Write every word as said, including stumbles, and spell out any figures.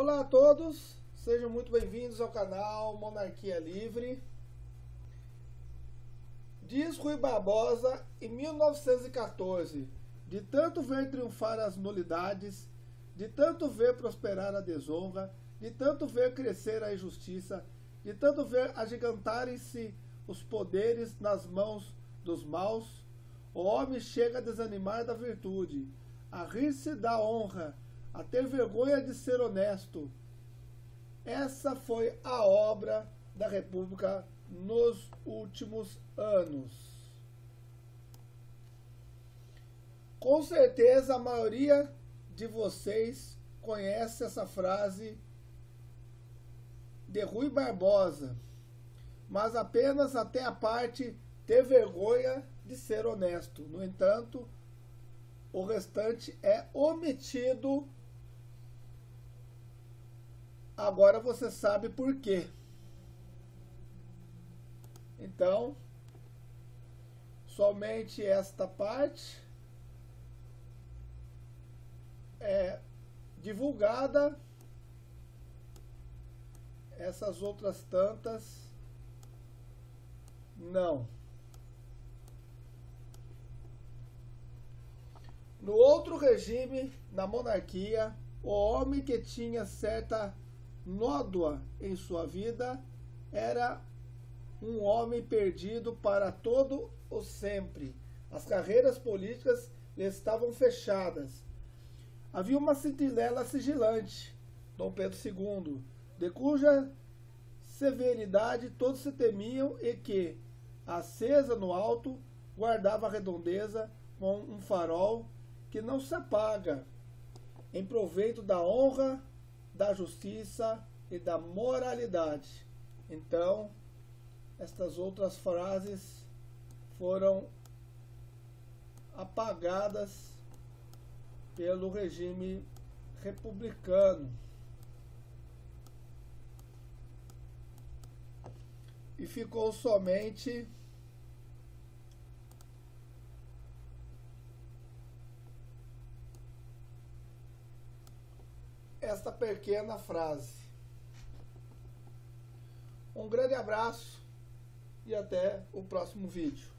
Olá a todos, sejam muito bem-vindos ao canal Monarquia Livre. Diz Rui Barbosa, em mil novecentos e quatorze, de tanto ver triunfar as nulidades, de tanto ver prosperar a desonra, de tanto ver crescer a injustiça, de tanto ver agigantarem-se os poderes nas mãos dos maus, o homem chega a desanimar da virtude, a rir-se da honra, a ter vergonha de ser honesto. Essa foi a obra da República nos últimos anos. Com certeza a maioria de vocês conhece essa frase de Rui Barbosa, mas apenas até a parte ter vergonha de ser honesto. No entanto, o restante é omitido. Agora você sabe por quê. Então, somente esta parte é divulgada, essas outras tantas não. No outro regime, na monarquia, o homem que tinha certa nódoa em sua vida era um homem perdido para todo o sempre. As carreiras políticas lhe estavam fechadas. Havia uma sentinela sigilante, Dom Pedro segundo, de cuja severidade todos se temiam e que, acesa no alto, guardava a redondeza com um farol que não se apaga, em proveito da honra, da justiça e da moralidade. Então, estas outras frases foram apagadas pelo regime republicano. E ficou somente esta pequena frase. Um grande abraço e até o próximo vídeo.